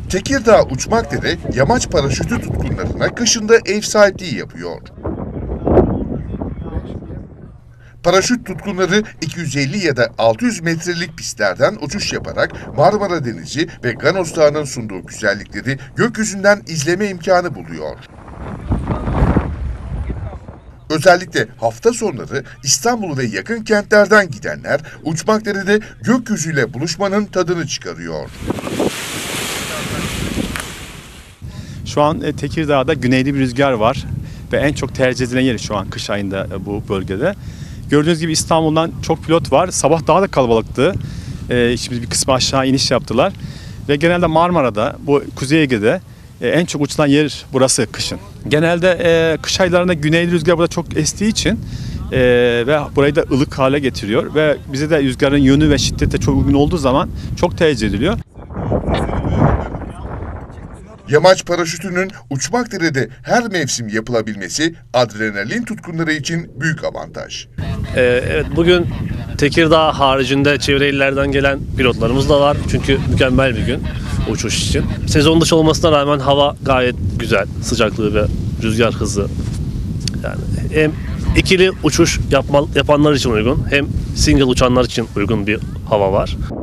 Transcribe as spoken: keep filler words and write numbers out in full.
Tekirdağ Uçmakdere yamaç paraşütü tutkunlarına kışında ev sahipliği yapıyor. Paraşüt tutkunları iki yüz elli ya da altı yüz metrelik pistlerden uçuş yaparak Marmara Denizi ve Ganos Dağı'nın sunduğu güzellikleri gökyüzünden izleme imkanı buluyor. Özellikle hafta sonları İstanbul ve yakın kentlerden gidenler Uçmakdere'de gökyüzüyle buluşmanın tadını çıkarıyor. Şu an Tekirdağ'da güneyli bir rüzgar var ve en çok tercih edilen yeri şu an kış ayında bu bölgede. Gördüğünüz gibi İstanbul'dan çok pilot var. Sabah daha da kalabalıktı. Ee, şimdi bir kısmı aşağı iniş yaptılar. Ve genelde Marmara'da, bu Kuzey Ege'de e, en çok uçulan yer burası kışın. Genelde e, kış aylarında güneyli rüzgar burada çok estiği için e, ve burayı da ılık hale getiriyor. Ve bize de rüzgarın yönü ve şiddeti çok uygun olduğu zaman çok tercih ediliyor. Yamaç paraşütünün Uçmakdere'de her mevsim yapılabilmesi adrenalin tutkunları için büyük avantaj. Ee, evet, bugün Tekirdağ haricinde çevre illerden gelen pilotlarımız da var. Çünkü mükemmel bir gün uçuş için. Sezon dışı olmasına rağmen hava gayet güzel, sıcaklığı ve rüzgar hızı. Yani hem ikili uçuş yapma, yapanlar için uygun, hem single uçanlar için uygun bir hava var.